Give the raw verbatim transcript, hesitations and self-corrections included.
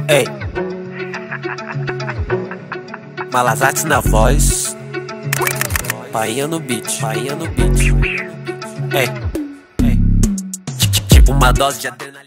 Ei, Malazarte na voz, Painha no beat, Painha no beat. Ei, ei, tipo uma dose de adrenalina.